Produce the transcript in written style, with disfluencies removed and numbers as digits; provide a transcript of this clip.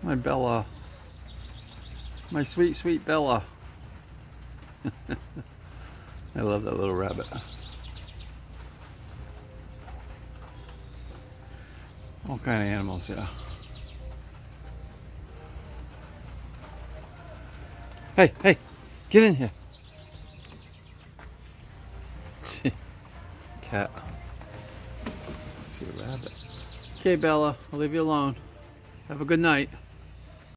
My Bella. My sweet, sweet Bella. I love that little rabbit. All kind of animals, yeah. Hey, hey, get in here. Cat. See a rabbit. Okay, Bella, I'll leave you alone. Have a good night.